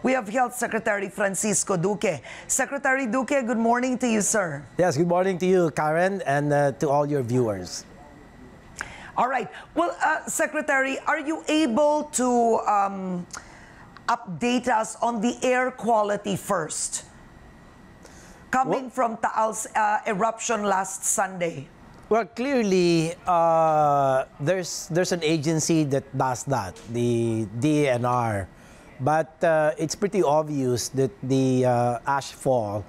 We have Health Secretary Francisco Duque. Secretary Duque, good morning to you, sir. Yes, good morning to you, Karen, and to all your viewers. All right. Well, Secretary, are you able to update us on the air quality first? Coming from Taal's eruption last Sunday. Well, clearly, there's an agency that does that, the DENR. But it's pretty obvious that the ash fall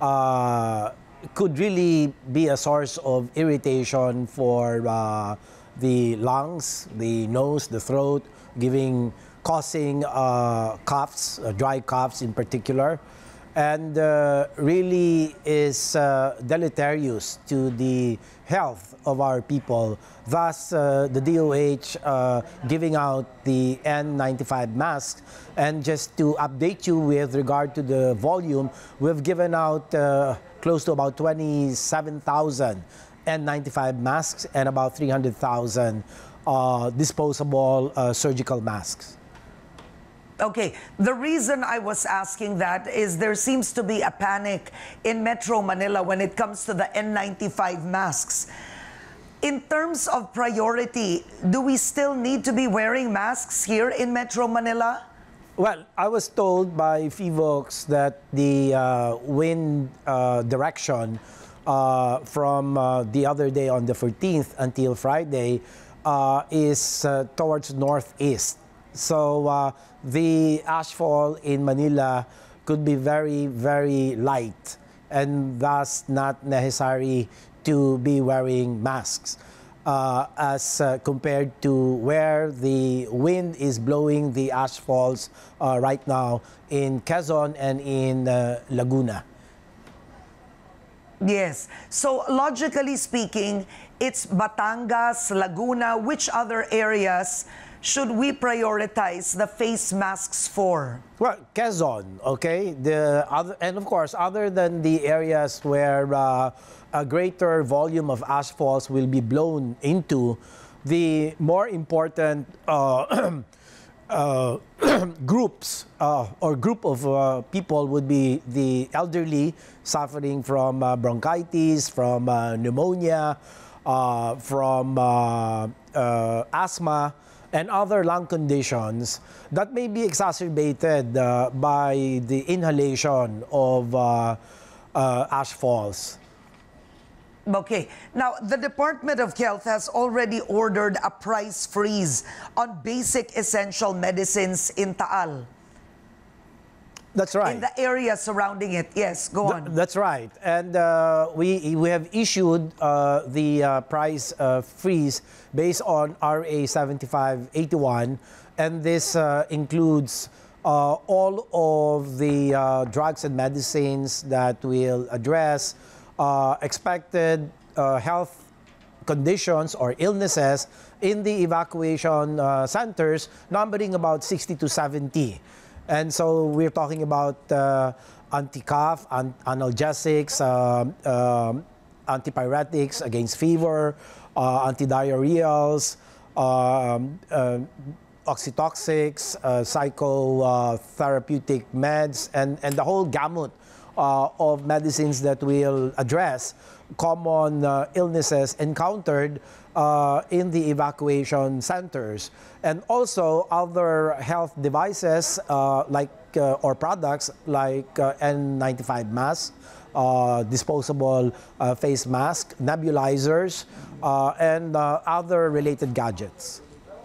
could really be a source of irritation for the lungs, the nose, the throat, causing coughs, dry coughs in particular, and really is deleterious to the health of our people. Thus, the DOH giving out the N95 masks. And just to update you with regard to the volume, we've given out close to about 27,000 N95 masks and about 300,000 disposable surgical masks. Okay, the reason I was asking that is there seems to be a panic in Metro Manila when it comes to the N95 masks. In terms of priority, do we still need to be wearing masks here in Metro Manila? Well, I was told by FIVOX that the wind direction from the other day on the 14th until Friday is towards northeast. So the ashfall in Manila could be very, very light and thus not necessary to be wearing masks as compared to where the wind is blowing the ashfalls right now in Quezon and in Laguna. Yes. So logically speaking, it's Batangas, Laguna. Which other areas should we prioritize the face masks for? Well, Quezon, okay? And of course, other than the areas where a greater volume of ashfalls will be blown into, the more important groups or group of people would be the elderly suffering from bronchitis, from pneumonia, from asthma, and other lung conditions that may be exacerbated by the inhalation of ash falls. Okay. Now, the Department of Health has already ordered a price freeze on basic essential medicines in Taal. That's right. In the area surrounding it. Yes, go on. That's right. And we have issued the price freeze based on RA 7581. And this includes all of the drugs and medicines that will address expected health conditions or illnesses in the evacuation centers, numbering about 60 to 70. And so we're talking about anti-cough, analgesics, antipyretics against fever, antidiarrheals, oxytoxics, psychotherapeutic meds, and the whole gamut of medicines that will address common illnesses encountered in the evacuation centers, and also other health devices or products like N95 masks, disposable face masks, nebulizers, and other related gadgets.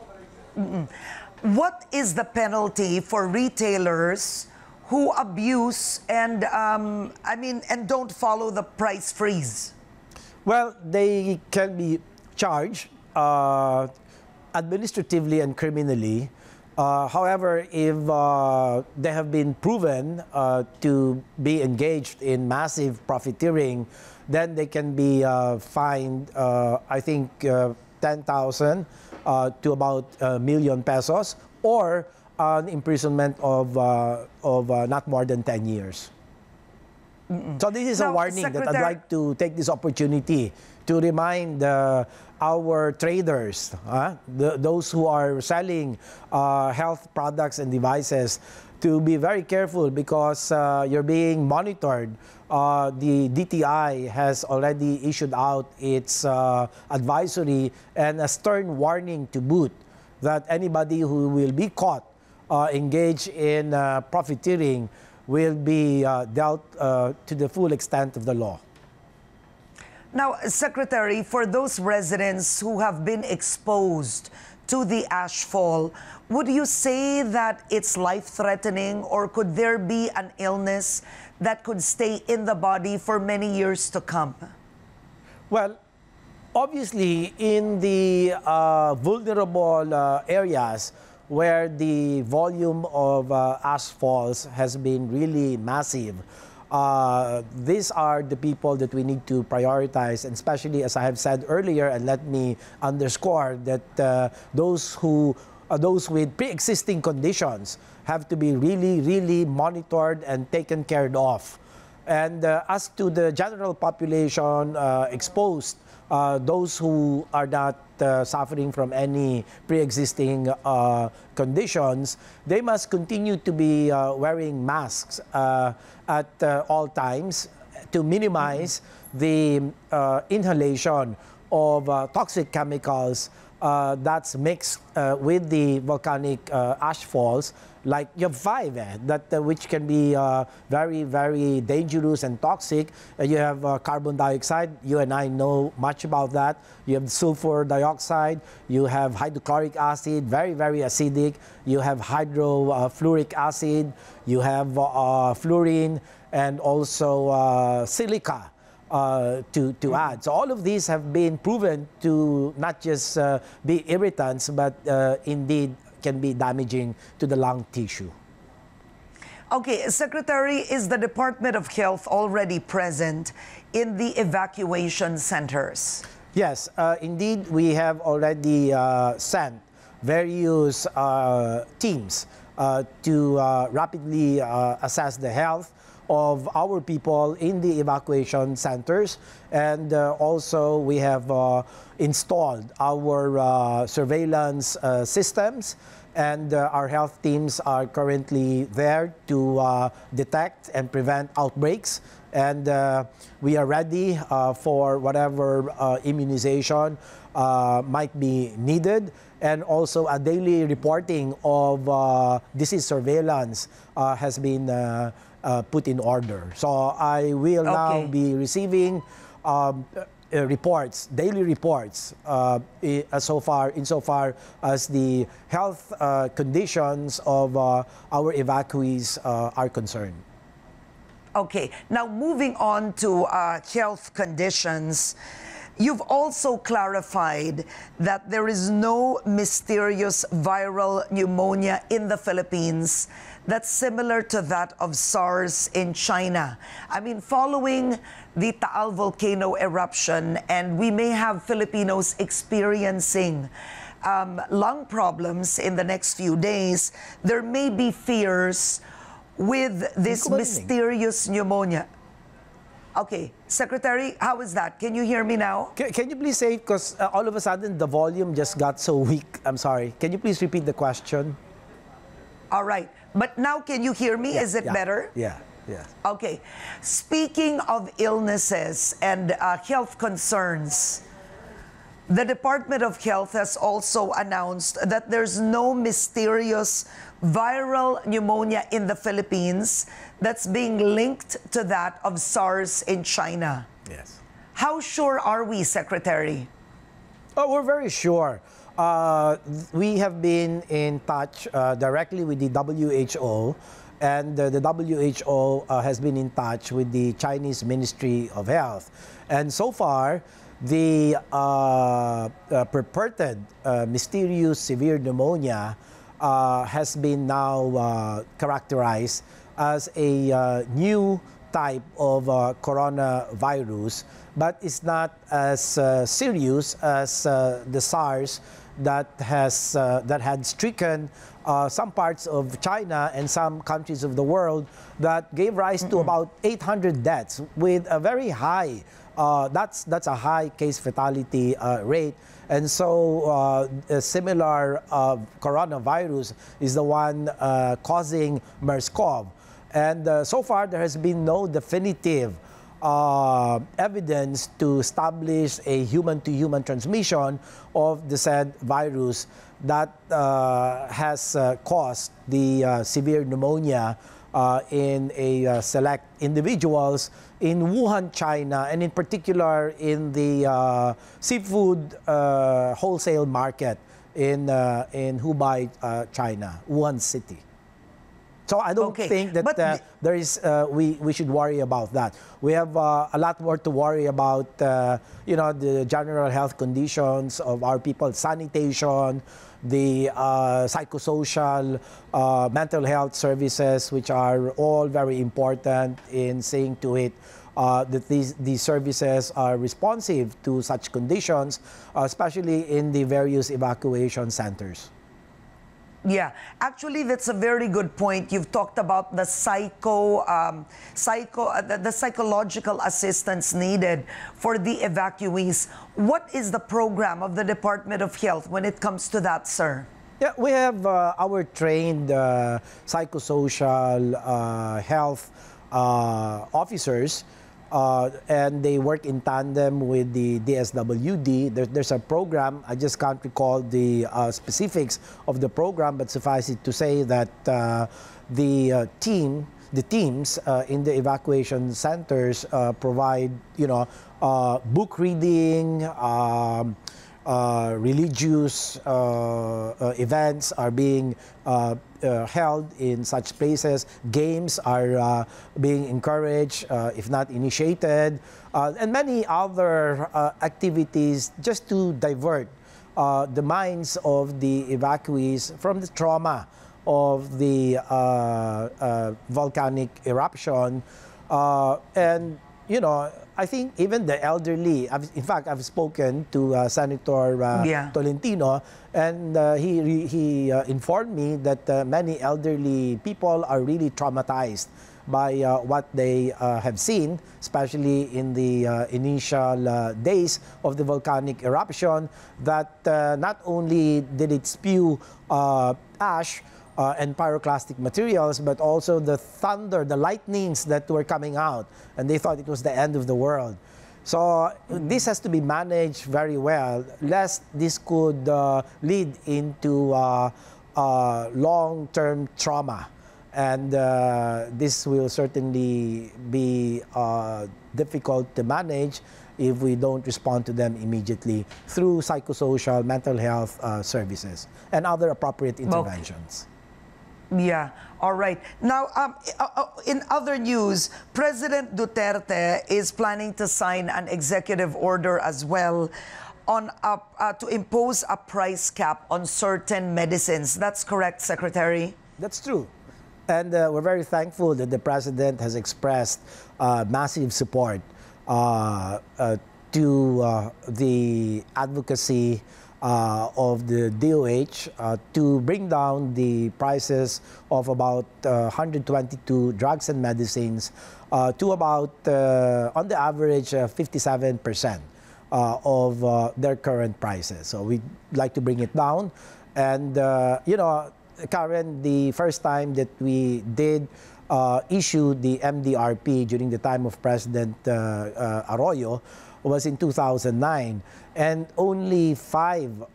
What is the penalty for retailers who abuse and and don't follow the price freeze? Well, they can be charged administratively and criminally. However, if they have been proven to be engaged in massive profiteering, then they can be fined, I think, 10,000 to about #1,000,000 pesos, or an imprisonment of not more than 10 years. So this is a warning that I'd like to take this opportunity to remind our traders, those who are selling health products and devices, to be very careful because you're being monitored. The DTI has already issued out its advisory and a stern warning to boot that anybody who will be caught engaged in profiteering will be dealt to the full extent of the law. Now, Secretary, for those residents who have been exposed to the ashfall, would you say that it's life-threatening, or could there be an illness that could stay in the body for many years to come? Well, obviously, in the vulnerable areas where the volume of ashfalls has been really massive, these are the people that we need to prioritize, and especially, as I have said earlier, and let me underscore that those with pre-existing conditions have to be really monitored and taken care of. And as to the general population exposed, those who are not suffering from any pre-existing conditions, they must continue to be wearing masks at all times to minimize the inhalation of toxic chemicals that's mixed with the volcanic ash falls, like you have five, which can be very dangerous and toxic. You have carbon dioxide. You and I know much about that. You have sulfur dioxide. You have hydrochloric acid, very acidic. You have hydrofluoric acid. You have fluorine, and also silica. To add. So all of these have been proven to not just be irritants, but indeed can be damaging to the lung tissue. Okay, Secretary, is the Department of Health already present in the evacuation centers? Yes, indeed, we have already sent various teams to rapidly assess the health of our people in the evacuation centers, and also we have installed our surveillance systems, and our health teams are currently there to detect and prevent outbreaks, and we are ready for whatever immunization might be needed, and also a daily reporting of disease surveillance has been put in order. So I will now be receiving reports, daily reports, insofar as the health conditions of our evacuees are concerned. Okay, now moving on to health conditions, you've also clarified that there is no mysterious viral pneumonia in the Philippines that's similar to that of SARS in China. I mean, following the Taal volcano eruption, and we may have Filipinos experiencing lung problems in the next few days, there may be fears with this mysterious pneumonia. Okay, Secretary, how is that? Can you hear me now? Can you please say, because all of a sudden the volume just got so weak. I'm sorry. Can you please repeat the question? All right. But now can you hear me? Is it better? Yeah. Okay. Speaking of illnesses and health concerns, the Department of Health has also announced that there's no mysterious viral pneumonia in the Philippines that's being linked to that of SARS in China. Yes. How sure are we, Secretary? Oh, we're very sure. We have been in touch directly with the WHO, and the WHO has been in touch with the Chinese Ministry of Health. And so far, the purported mysterious severe pneumonia has been now characterized as a new type of coronavirus, but it's not as serious as the SARS that had stricken some parts of China and some countries of the world, that gave rise to about 800 deaths with a very high, that's a high case fatality rate. And so a similar coronavirus is the one causing MERS-CoV. And so far, there has been no definitive evidence to establish a human-to-human transmission of the said virus that has caused the severe pneumonia in a select individuals in Wuhan, China, and in particular in the seafood wholesale market in Hubei, China, Wuhan City. So I don't think that there is we should worry about that. We have a lot more to worry about, you know, the general health conditions of our people, sanitation, the psychosocial, mental health services, which are all very important in seeing to it that these services are responsive to such conditions, especially in the various evacuation centers. Yeah, actually, that's a very good point. You've talked about the psychological assistance needed for the evacuees. What is the program of the Department of Health when it comes to that, sir? Yeah, we have our trained psychosocial health officers, and they work in tandem with the DSWD. There's a program, I just can't recall the specifics of the program, but suffice it to say that the teams in the evacuation centers provide, you know, book reading, religious events are being held in such places. Games are being encouraged, if not initiated, and many other activities just to divert the minds of the evacuees from the trauma of the volcanic eruption. And, you know, I think even the elderly, in fact, I've spoken to Senator Tolentino, and he informed me that many elderly people are really traumatized by what they have seen, especially in the initial days of the volcanic eruption, that not only did it spew ash and pyroclastic materials, but also the thunder, the lightnings that were coming out, and they thought it was the end of the world. So this has to be managed very well, lest this could lead into long-term trauma. And this will certainly be difficult to manage if we don't respond to them immediately through psychosocial, mental health services and other appropriate interventions. Yeah, all right. Now, in other news, President Duterte is planning to sign an executive order as well on to impose a price cap on certain medicines. That's correct, Secretary? That's true. And we're very thankful that the President has expressed massive support to the advocacy of the DOH to bring down the prices of about 122 drugs and medicines to about, on the average, 57% of their current prices. So we'd like to bring it down. And, you know, Karen, the first time that we did issue the MDRP during the time of President Arroyo was in 2009. And only 5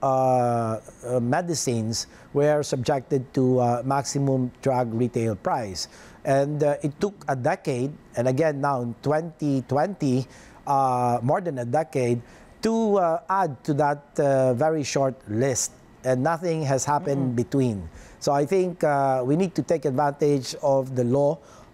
medicines were subjected to maximum drug retail price. And it took a decade, and again now in 2020, more than a decade, to add to that very short list. And nothing has happened between. So I think we need to take advantage of the law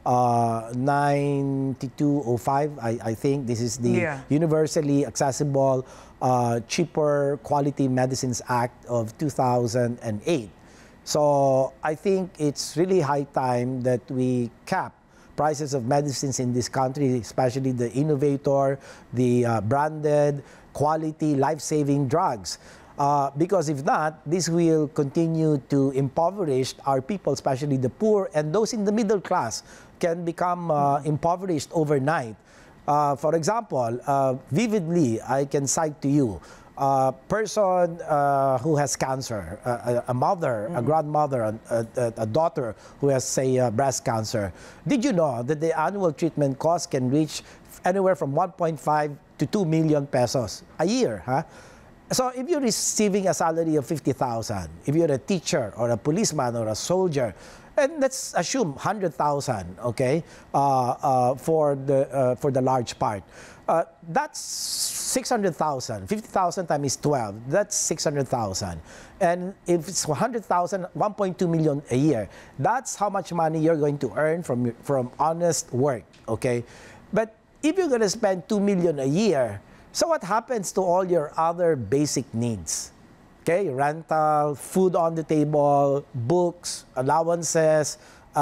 9205. I think this is the Universally Accessible Cheaper Quality Medicines Act of 2008. So I think it's really high time that we cap prices of medicines in this country, especially the innovator, the branded, quality, life-saving drugs. Because if not, this will continue to impoverish our people, especially the poor and those in the middle class can become impoverished overnight. For example, vividly, I can cite to you a person who has cancer, a mother, a grandmother, a daughter who has, say, breast cancer. Did you know that the annual treatment cost can reach anywhere from 1.5 to 2 million pesos a year? Huh? So if you're receiving a salary of 50,000, if you're a teacher or a policeman or a soldier, and let's assume 100,000, okay, for the large part, that's 600,000. 50,000 times 12, that's 600,000. And if it's 100,000, 1.2 million a year, that's how much money you're going to earn from honest work, okay? But if you're going to spend 2 million a year, so what happens to all your other basic needs? Okay, rental, food on the table, books, allowances,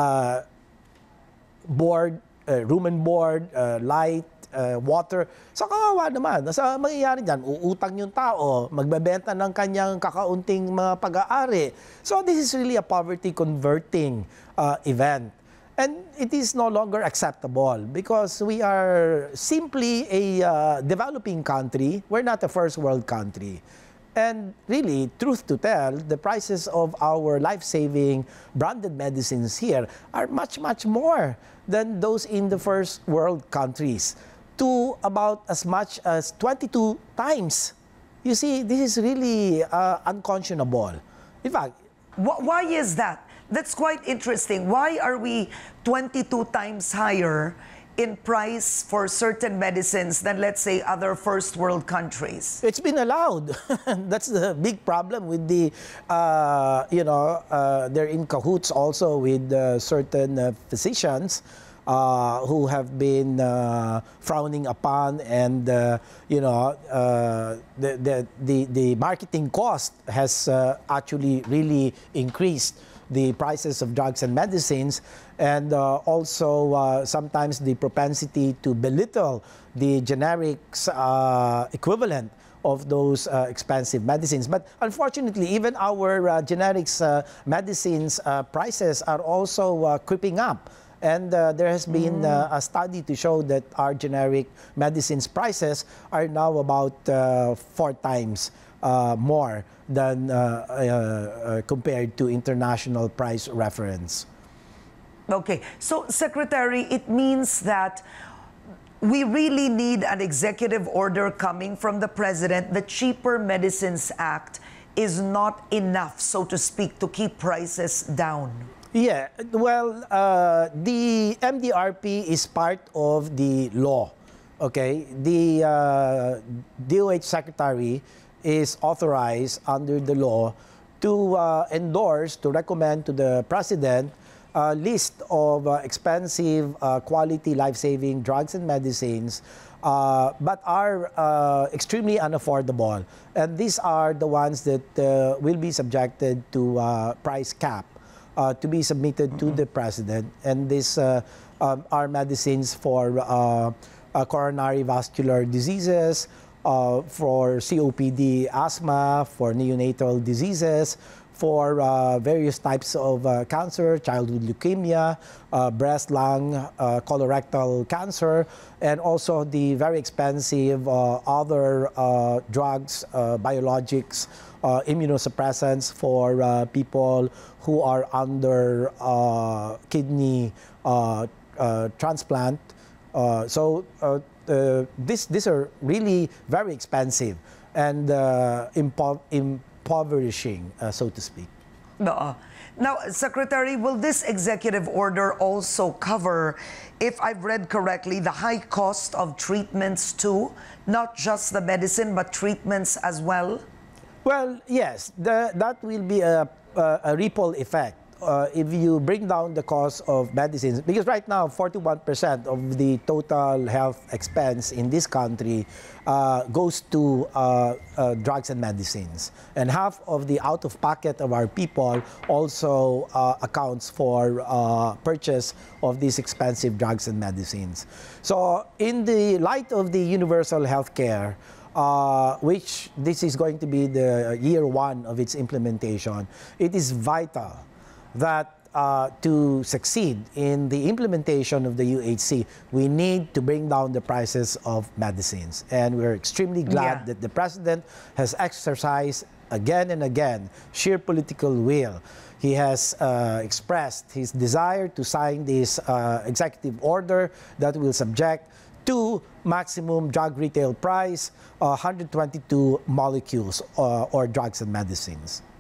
board, room and board, light, water. So kawawa naman. So mangyayari dyan, uutang yung tao, magbebenta ng kanyang kakaunting mga pag-aari. So this is really a poverty converting event. And it is no longer acceptable because we are simply a developing country. We're not a first world country. And really, truth to tell, the prices of our life-saving branded medicines here are much, much more than those in the first world countries, to about as much as 22 times. You see, this is really unconscionable. In fact, why is that? That's quite interesting. Why are we 22 times higher in price for certain medicines than, let's say, other first world countries? It's been allowed. That's the big problem with the, they're in cahoots also with certain physicians who have been frowning upon, and the marketing cost has actually really increased the prices of drugs and medicines, and also sometimes the propensity to belittle the generics equivalent of those expensive medicines. But unfortunately, even our generics medicines prices are also creeping up. And there has been a study to show that our generic medicines prices are now about 4 times more than compared to international price reference. Okay, so Secretary, it means that we really need an executive order coming from the President. The Cheaper Medicines Act is not enough, so to speak, to keep prices down. Yeah, well, the MDRP is part of the law, okay? The DOH Secretary is authorized under the law to endorse, to recommend to the President a list of expensive, quality, life-saving drugs and medicines, but are extremely unaffordable. And these are the ones that will be subjected to price cap to be submitted to the President. And these are medicines for coronary vascular diseases, for COPD, asthma, for neonatal diseases, for various types of cancer, childhood leukemia, breast, lung, colorectal cancer, and also the very expensive other drugs, biologics, immunosuppressants for people who are under kidney transplant. These are really very expensive and impoverishing, so to speak. Now, Secretary, will this executive order also cover, if I've read correctly, the high cost of treatments too? Not just the medicine, but treatments as well? Well, yes, that will be a ripple effect. If you bring down the cost of medicines, because right now 41% of the total health expense in this country goes to drugs and medicines, and half of the out-of-pocket of our people also accounts for purchase of these expensive drugs and medicines. So in the light of the universal health care, which this is going to be the year one of its implementation, it is vital that to succeed in the implementation of the UHC, we need to bring down the prices of medicines. And we're extremely glad that the President has exercised again and again sheer political will. He has expressed his desire to sign this executive order that will subject to maximum drug retail price 122 molecules or drugs and medicines.